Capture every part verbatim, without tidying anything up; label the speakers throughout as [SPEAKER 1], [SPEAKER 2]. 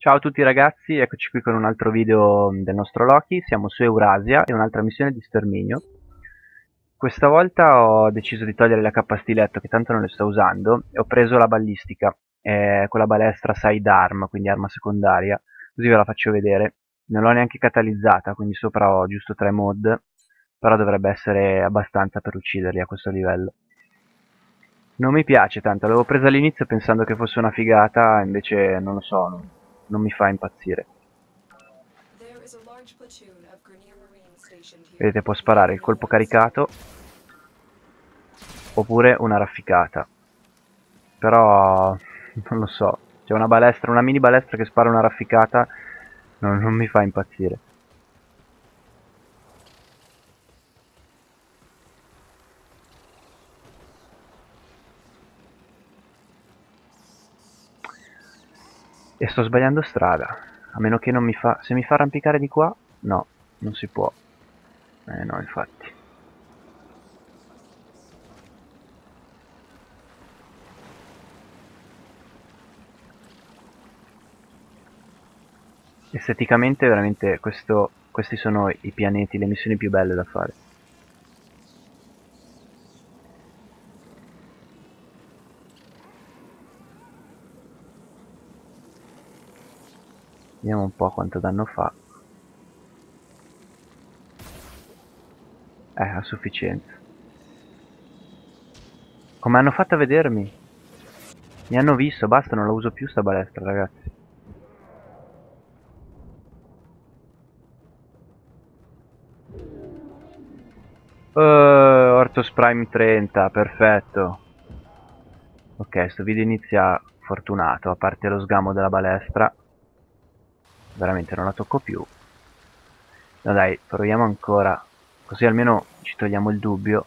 [SPEAKER 1] Ciao a tutti ragazzi, eccoci qui con un altro video del nostro Loki. Siamo su Eurasia e un'altra missione di sterminio. Questa volta ho deciso di togliere la cappa stiletto, che tanto non le sto usando, e ho preso la ballistica, eh, con la balestra sidearm, quindi arma secondaria, così ve la faccio vedere. Non l'ho neanche catalizzata, quindi sopra ho giusto tre mod, però dovrebbe essere abbastanza per ucciderli a questo livello. Non mi piace tanto, l'avevo presa all'inizio pensando che fosse una figata, invece non lo so, non, non mi fa impazzire. Vedete, può sparare il colpo caricato oppure una rafficata. Però non lo so, c'è una balestra, una mini balestra che spara una rafficata, non, non mi fa impazzire. E sto sbagliando strada, a meno che non mi fa... se mi fa arrampicare di qua, no, non si può. Eh no, infatti. Esteticamente veramente questo, questi sono i pianeti, le missioni più belle da fare. Vediamo un po' quanto danno fa. Eh, a sufficienza. Come hanno fatto a vedermi? Mi hanno visto, basta, non la uso più sta balestra, ragazzi. Uh, Ortos Prime trenta, perfetto. Ok, sto video inizia fortunato, a parte lo sgamo della balestra. Veramente non la tocco più. No dai, proviamo ancora, così almeno ci togliamo il dubbio.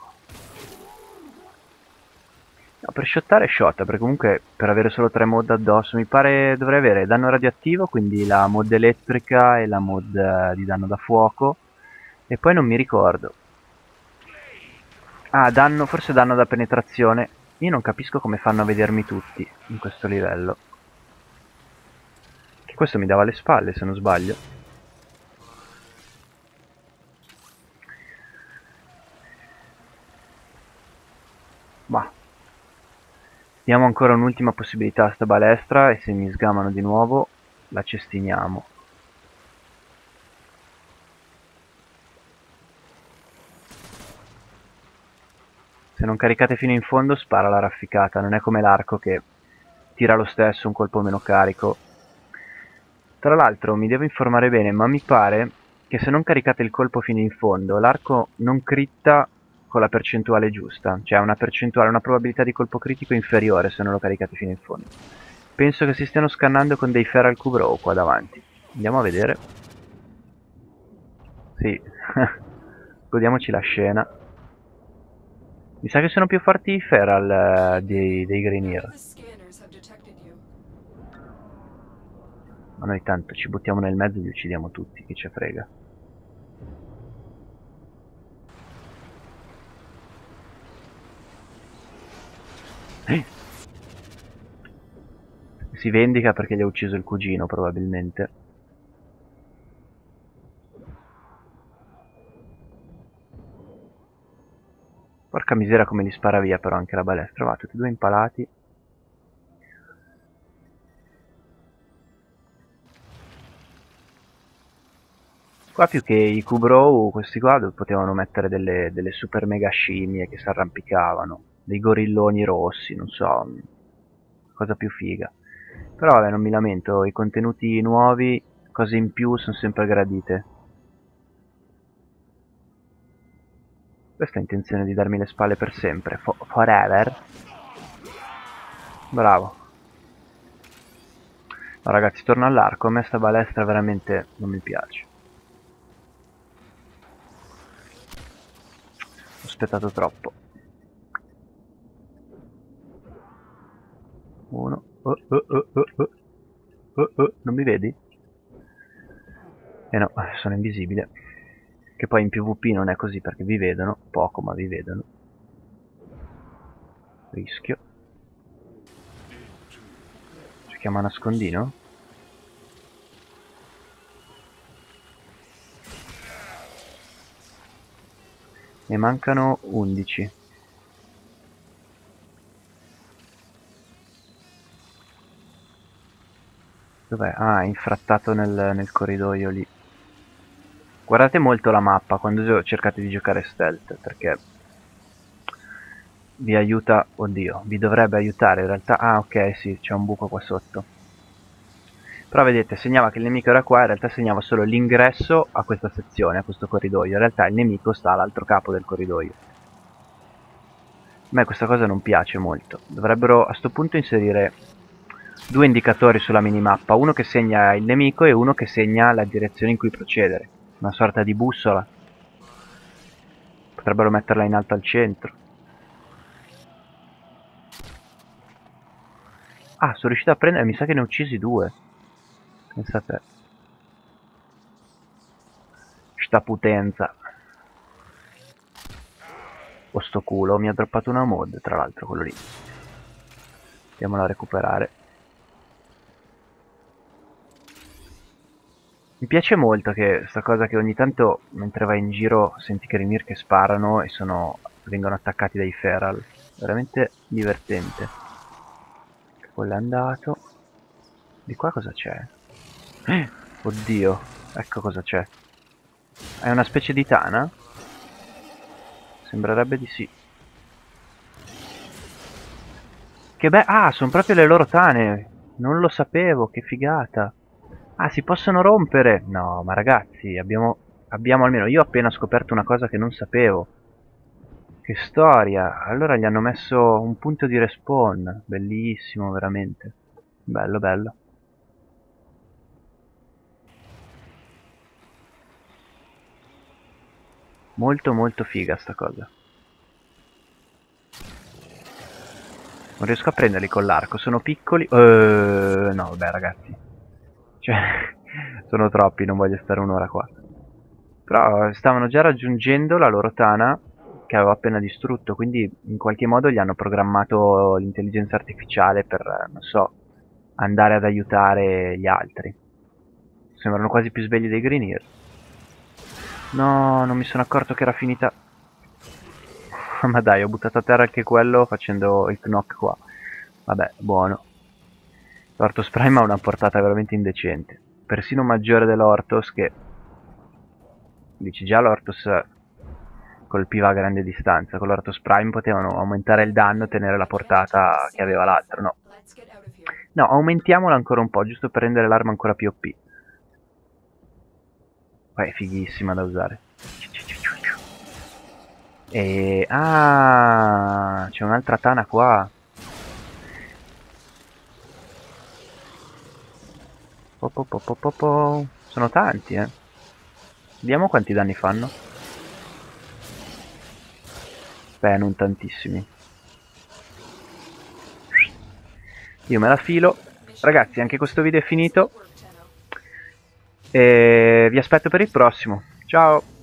[SPEAKER 1] No, per shottare shotta, perché comunque per avere solo tre mod addosso mi pare dovrei avere danno radioattivo, quindi la mod elettrica e la mod eh, di danno da fuoco. E poi non mi ricordo. Ah, danno, forse danno da penetrazione. Io non capisco come fanno a vedermi tutti in questo livello. Che questo mi dava le spalle, se non sbaglio. Ma diamo ancora un'ultima possibilità a sta balestra e se mi sgamano di nuovo la cestiniamo. Se non caricate fino in fondo spara la rafficata, non è come l'arco che tira lo stesso un colpo meno carico. Tra l'altro mi devo informare bene, ma mi pare che se non caricate il colpo fino in fondo, l'arco non critta con la percentuale giusta, cioè una percentuale, una probabilità di colpo critico inferiore se non lo caricate fino in fondo. Penso che si stiano scannando con dei Feral Kubrow qua davanti. Andiamo a vedere. Sì, godiamoci la scena. Mi sa che sono più forti i Feral eh, dei, dei Grineer. Ma noi tanto ci buttiamo nel mezzo e li uccidiamo tutti, chi ce frega. Eh. Si vendica perché gli ha ucciso il cugino, probabilmente. Porca misera come li spara via però anche la balestra. Va, tutti e due impalati. Qua più che i Kubrow, questi qua potevano mettere delle, delle super mega scimmie che si arrampicavano. Dei gorilloni rossi, non so. Cosa più figa. Però vabbè, non mi lamento, i contenuti nuovi, cose in più, sono sempre gradite. Questa ha intenzione di darmi le spalle per sempre, For forever. Bravo. No, ragazzi, torno all'arco, a me sta balestra veramente non mi piace. Ho aspettato troppo. Uno. Oh, oh, oh, oh, oh. Oh, oh, non mi vedi? Eh no, sono invisibile. Che poi in PvP non è così perché vi vedono, poco ma vi vedono. Rischio. Si chiama nascondino? Ne mancano undici. Dov'è? Ah, è infrattato nel, nel corridoio lì. Guardate molto la mappa quando cercate di giocare stealth, perché vi aiuta, oddio, vi dovrebbe aiutare in realtà. Ah, ok, sì, c'è un buco qua sotto. Però vedete, segnava che il nemico era qua, in realtà segnava solo l'ingresso a questa sezione, a questo corridoio. In realtà il nemico sta all'altro capo del corridoio. A me questa cosa non piace molto. Dovrebbero a sto punto inserire due indicatori sulla minimappa, uno che segna il nemico e uno che segna la direzione in cui procedere. Una sorta di bussola. Potrebbero metterla in alto al centro. Ah, sono riuscito a prendere, mi sa che ne ho uccisi due. Pensate. Sta potenza. O sto culo, mi ha droppato una mod, tra l'altro, quello lì. Andiamola a recuperare. Mi piace molto che sta cosa che ogni tanto, mentre vai in giro, senti che Rimir che sparano e sono, vengono attaccati dai feral. Veramente divertente. Quello è andato. Di qua cosa c'è? Eh, oddio, ecco cosa c'è. È una specie di tana? Sembrerebbe di sì. Che be- ah, sono proprio le loro tane. Non lo sapevo, che figata. Ah, si possono rompere. No, ma ragazzi, abbiamo, abbiamo almeno... Io ho appena scoperto una cosa che non sapevo. Che storia. Allora gli hanno messo un punto di respawn. Bellissimo, veramente. Bello, bello. Molto, molto figa sta cosa. Non riesco a prenderli con l'arco, sono piccoli. Uh, no, vabbè, ragazzi. Cioè, sono troppi, non voglio stare un'ora qua. Però stavano già raggiungendo la loro tana che avevo appena distrutto, quindi in qualche modo gli hanno programmato l'intelligenza artificiale per, non so, andare ad aiutare gli altri. Sembrano quasi più svegli dei Greenear. No, non mi sono accorto che era finita. Ma dai, ho buttato a terra anche quello facendo il knock qua. Vabbè, buono. L'Ortos Prime ha una portata veramente indecente. Persino maggiore dell'Ortos che... Dici già l'Ortos colpiva a grande distanza. Con l'Ortos Prime potevano aumentare il danno e tenere la portata che aveva l'altro. No. No, aumentiamola ancora un po', giusto per rendere l'arma ancora più O P. Poi è fighissima da usare. E... Ah, c'è un'altra tana qua. Po, po, po, po, po, po. Sono tanti, eh. Vediamo quanti danni fanno. Beh, non tantissimi. Io me la filo. Ragazzi, anche questo video è finito. E vi aspetto per il prossimo. Ciao!